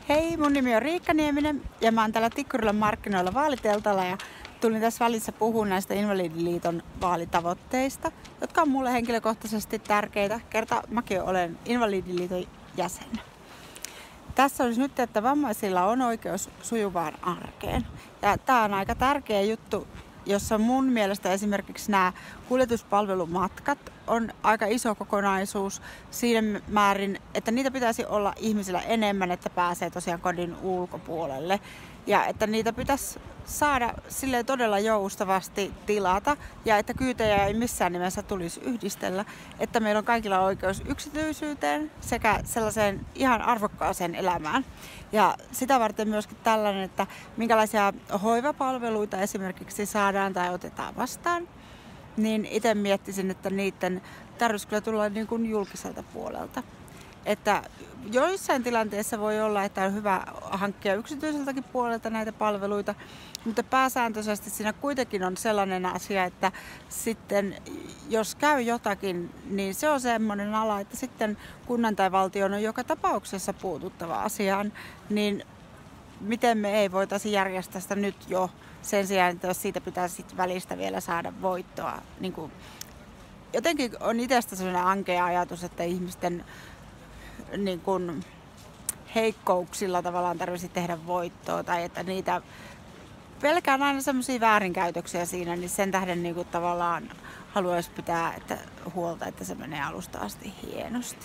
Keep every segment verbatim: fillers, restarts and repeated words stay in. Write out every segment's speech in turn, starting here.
Hei, mun nimi on Riikka Nieminen ja mä oon täällä Tikkurilan markkinoilla vaaliteltalla ja tulin tässä välissä puhumaan näistä Invalidiliiton vaalitavoitteista, jotka on mulle henkilökohtaisesti tärkeitä, kerta mäkin olen Invalidiliiton jäsen. Tässä olisi nyt, että vammaisilla on oikeus sujuvaan arkeen. Ja tää on aika tärkeä juttu, jossa mun mielestä esimerkiksi nämä kuljetuspalvelumatkat on aika iso kokonaisuus siinä määrin, että niitä pitäisi olla ihmisillä enemmän, että pääsee tosiaan kodin ulkopuolelle. Ja että niitä pitäisi saada silleen todella joustavasti tilata ja että kyytejä ei missään nimessä tulisi yhdistellä, että meillä on kaikilla oikeus yksityisyyteen sekä sellaiseen ihan arvokkaaseen elämään. Ja sitä varten myöskin tällainen, että minkälaisia hoivapalveluita esimerkiksi saadaan tai otetaan vastaan, niin itse miettisin, että niiden tarvitsisi kyllä tulla niin kuin julkiselta puolelta. Että joissain tilanteissa voi olla, että on hyvä hankkia yksityiseltäkin puolelta näitä palveluita, mutta pääsääntöisesti siinä kuitenkin on sellainen asia, että sitten jos käy jotakin, niin se on semmoinen ala, että sitten kunnan tai valtion on joka tapauksessa puututtava asiaan, niin miten me ei voitaisi järjestää sitä nyt jo sen sijaan, että jos siitä pitäisi sitten välistä vielä saada voittoa. Niin kuin jotenkin on itsestä sellainen ankea ajatus, että ihmisten niin kuin heikkouksilla tavallaan tarvitsisi tehdä voittoa tai että niitä pelkään aina semmoisia väärinkäytöksiä siinä, niin sen tähden niin kuin tavallaan haluaisi pitää että huolta, että se menee alusta asti hienosti.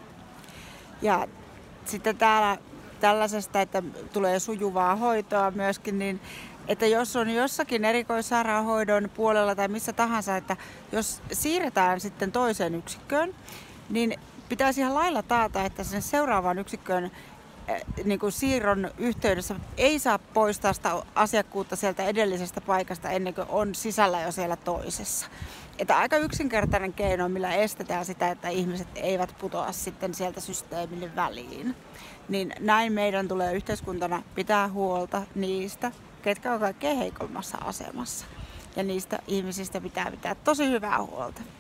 Ja sitten täällä tällaisesta, että tulee sujuvaa hoitoa myöskin, niin että jos on jossakin erikoissairaanhoidon puolella tai missä tahansa, että jos siirretään sitten toiseen yksikköön, niin pitäisi ihan lailla taata, että sen seuraavaan yksikköön niin kuin siirron yhteydessä ei saa poistaa sitä asiakkuutta sieltä edellisestä paikasta ennen kuin on sisällä jo siellä toisessa. Että aika yksinkertainen keino, millä estetään sitä, että ihmiset eivät putoa sitten sieltä systeemin väliin. Niin näin meidän tulee yhteiskuntana pitää huolta niistä, ketkä on kaikkein heikoimmassa asemassa. Ja niistä ihmisistä pitää pitää tosi hyvää huolta.